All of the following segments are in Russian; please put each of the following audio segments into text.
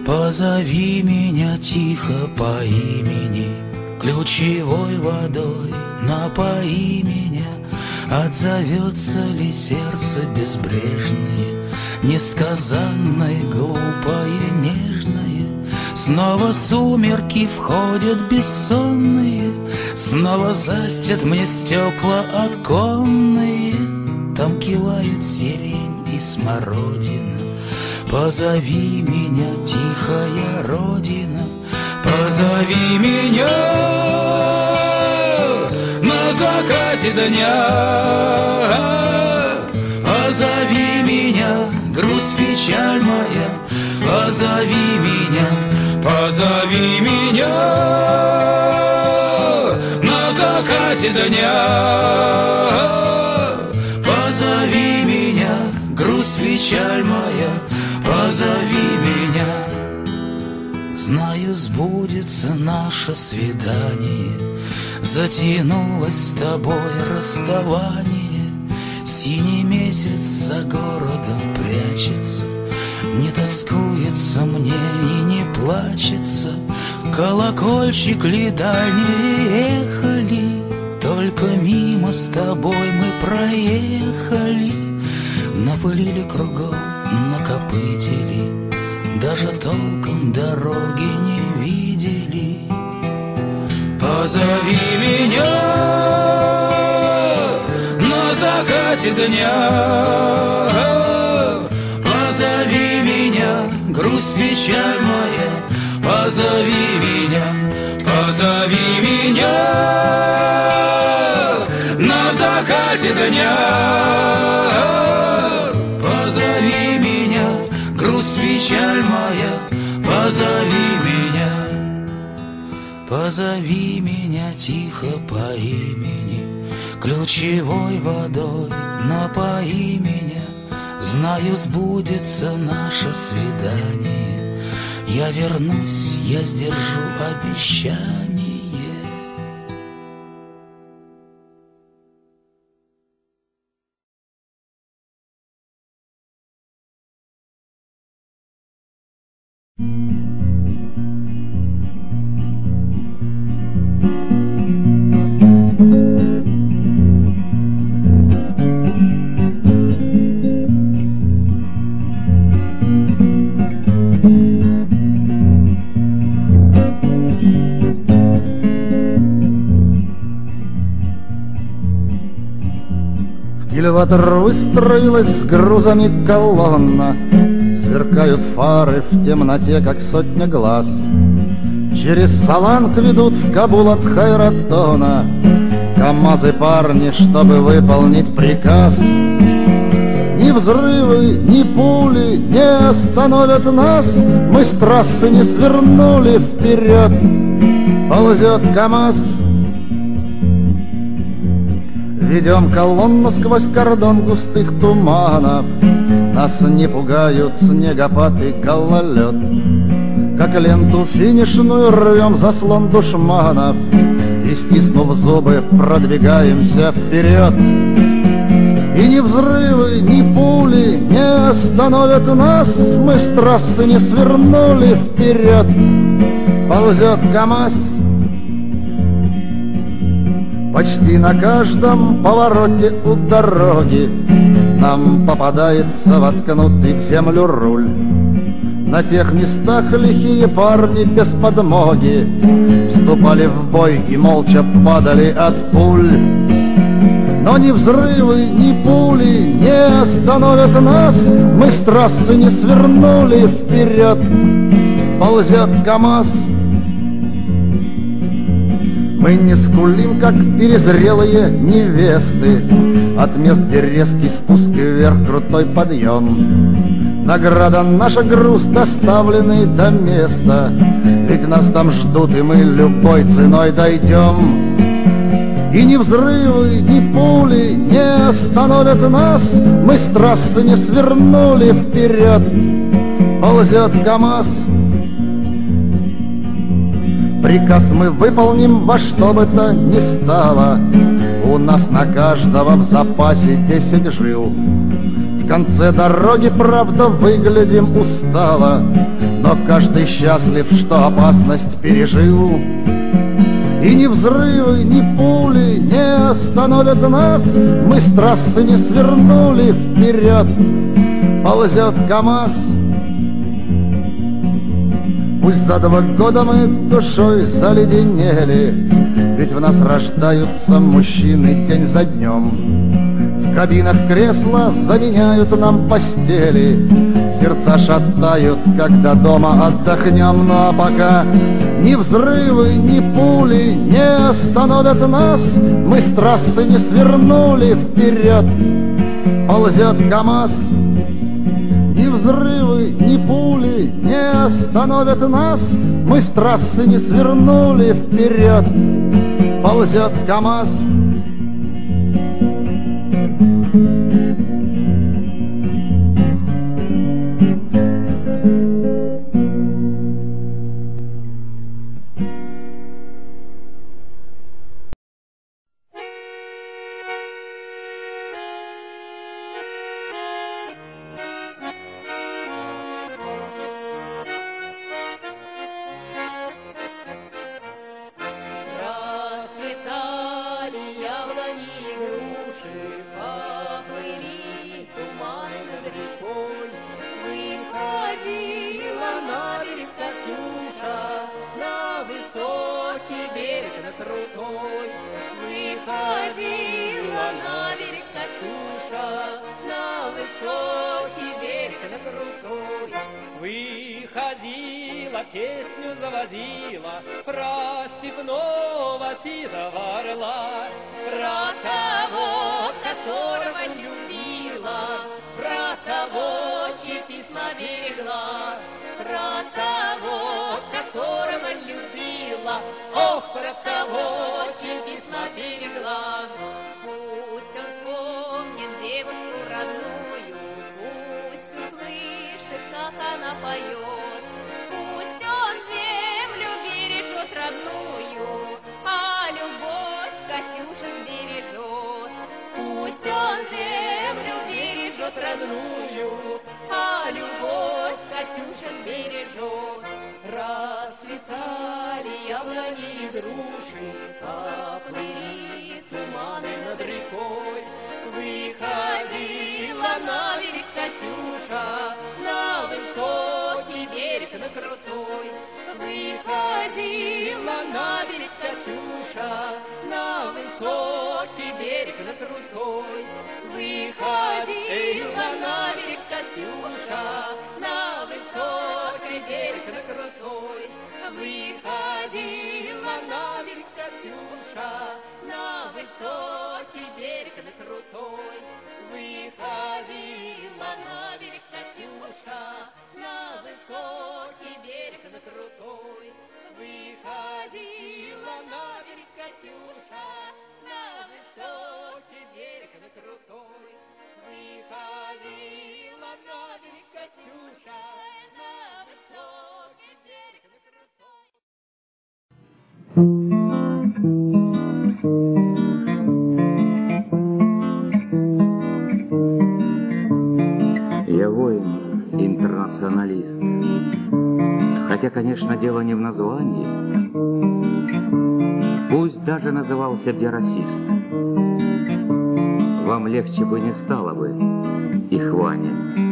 Позови меня тихо по имени, ключевой водой напои меня. Отзовется ли сердце безбрежное, несказанное, глупое, нежное? Снова сумерки входят бессонные, снова застят мне стекла оконные. Там кивают сирень и смородина. Позови меня, тихая родина, позови меня на закате дня. Позови меня, грусть, печаль моя, позови меня, позови меня на закате дня. Позови меня, грусть, печаль моя, позови меня. Знаю, сбудется наше свидание, затянулось с тобой расставание. Синий месяц за городом прячется, не тоскуется мне и не плачется. Колокольчик ли дальние ехали, только мимо с тобой мы проехали. Напылили кругом, накопытили, даже толком дороги не видели. Позови меня на закате дня. Позови меня, грусть, печаль моя, позови меня, позови меня на закате дня. Позови меня, грусть, печаль моя, позови меня. Позови меня тихо по имени, ключевой водой напои меня. Знаю, сбудется наше свидание, я вернусь, я сдержу обещание. Кильватор выстроилась с грузами колонна, сверкают фары в темноте, как сотня глаз. Через Саланг ведут в Кабул от Хайратона КамАЗы парни, чтобы выполнить приказ. Ни взрывы, ни пули не остановят нас, мы с трассы не свернули вперед, ползет КамАЗ. Ведем колонну сквозь кордон густых туманов, нас не пугают снегопад и гололед. Как ленту финишную рвем заслон душманов и, стиснув зубы, продвигаемся вперед. И ни взрывы, ни пули не остановят нас, мы с трассы не свернули вперед, ползет КамАЗ. Почти на каждом повороте у дороги нам попадается воткнутый в землю руль. На тех местах лихие парни без подмоги вступали в бой и молча падали от пуль. Но ни взрывы, ни пули не остановят нас, мы с трассы не свернули вперед, ползет КамАЗ. Мы не скулим, как перезрелые невесты, от мест, где резкий спуск вверх, крутой подъем. Награда наша, груз, доставленный до места, ведь нас там ждут, и мы любой ценой дойдем. И ни взрывы, ни пули не остановят нас, мы с трассы не свернули вперед, ползет КамАЗ. Приказ мы выполним во что бы то ни стало, у нас на каждого в запасе 10 жил. В В конце дороги, правда, выглядим устало, но каждый счастлив, что опасность пережил. И ни взрывы, ни пули не остановят нас, мы с трассы не свернули вперед, ползет КамАЗ. Пусть за 2 года мы душой заледенели, ведь в нас рождаются мужчины день за днем. В кабинах кресла заменяют нам постели, сердца шатают, когда дома отдохнем. Ну а пока ни взрывы, ни пули не остановят нас, мы с трассы не свернули вперед, ползет КамАЗ. Ни взрывы, ни пули не остановят нас, мы с трассы не свернули вперед, ползет КамАЗ. Выходила, песню заводила про степного сизого орла, про того, которого любила, про того, чьи письма берегла, про того, которого любила, ох, про того, чьи письма берегла. Пусть он вспомнит девушку родную, пусть услышит, как она поет, пусть он землю бережет родную, а любовь Катюша сбережет. Пусть он землю бережет родную, а любовь Катюша сбережет. Расцветали яблони и груши, поплыли туманы над рекой. Выходила на берег Катюша, на высокий берег, на крутой. Выходила на берег Катюша, на высокий берег, на крутой. Выходила на берег Катюша, на высокий берег, на крутой. Выходила на берег Катюша, на высокий берег, на крутой. Выходила на берег Катюша, на высокий берег, на крутой. Выходила на берег Катюша, на высокий берег, на крутой. Выходила на берег Катюша, на высокий берег, на крутой. Я воин, интернационалист. Хотя, конечно, дело не в названии. Пусть даже назывался бы я расист. Вам легче бы не стало бы, их Ваня.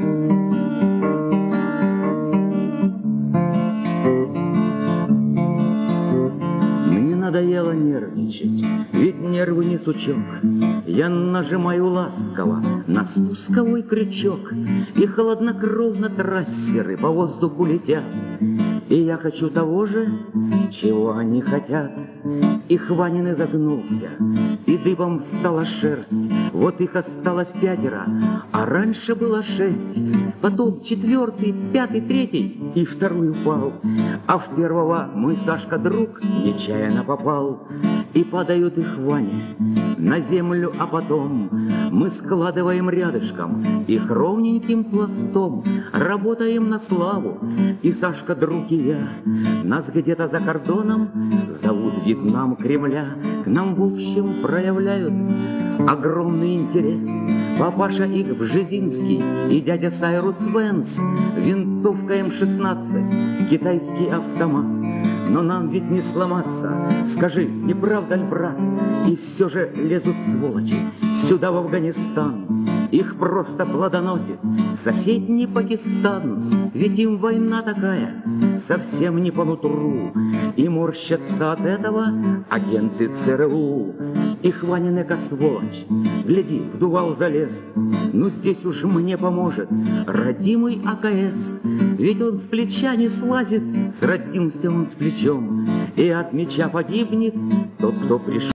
Мне надоело нервничать, ведь нервы не сучок. Я нажимаю ласково на спусковой крючок, и хладнокровно трассеры по воздуху летят. И я хочу того же, чего они хотят. Их Ванин изогнулся, и дыбом встала шерсть. Вот их осталось 5, а раньше было 6. Потом 4, 5, 3 и 2 упал. А в 1-го мой Сашка друг нечаянно попал. И падают их Вани на землю, а потом мы складываем рядышком их ровненьким пластом. Работаем на славу, и Сашка друг и я. Нас где-то за кордоном зовут Вьетнам Кремля. К нам в общем проявляют огромный интерес. Папаша их Бжезинский и дядя Сайрус Венс, винтовка М-16, китайский автомат. Но нам ведь не сломаться, скажи, не правда ли, брат? И все же лезут сволочи сюда, в Афганистан. Их просто плодоносит соседний Пакистан. Ведь им война такая совсем не по нутру, и морщатся от этого агенты ЦРУ. Их Ванинека сволочь, гляди, вдувал залез. Ну здесь уж мне поможет родимый АКС. Ведь он с плеча не слазит, сродился он с плечом, и от меча погибнет тот, кто пришел.